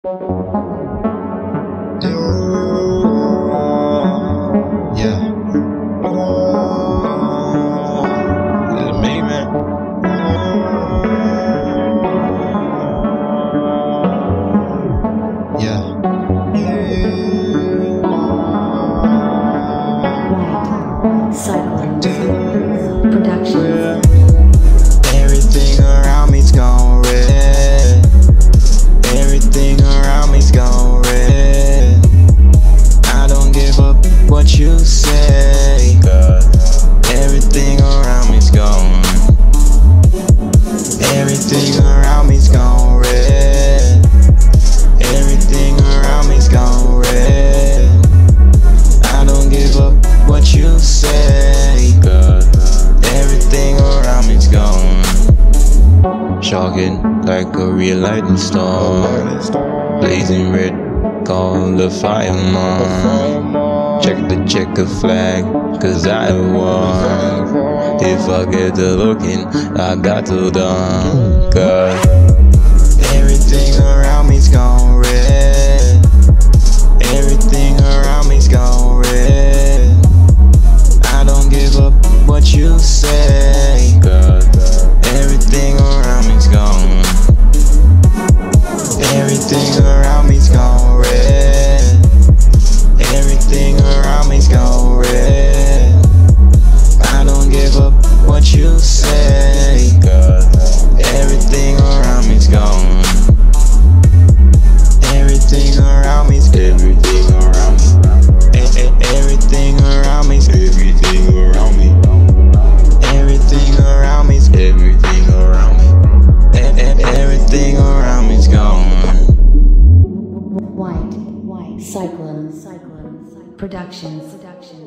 Yeah. This is me, man. Yeah. Whyte Psyclone production. Everything around me's gone red. Everything around me's gone red. I don't give up what you say. Everything around me's gone. Everything around me's gone red. Everything around me's gone red. I don't give up what you say. Everything around me's gone. Shocking like a real lightning storm. Blazing red, call the fireman. Check the checker flag, cause I won. If I get to looking, I got to done. Cause everything around me's gone red. Everything around me's gone red. I don't give up what you say. Everything around me's gone. Everything around me's gone red. Everything around me's gone red. I don't give up what you say. Everything around me's gone. Everything around me's everything around me. Everything around me's everything around me. Everything around me's everything around me. Everything around me's gone. Whyte Psyclone production.